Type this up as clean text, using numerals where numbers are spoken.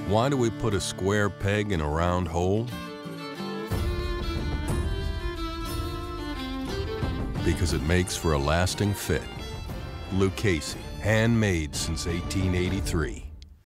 Why do we put a square peg in a round hole? Because it makes for a lasting fit. Lucchese, handmade since 1883.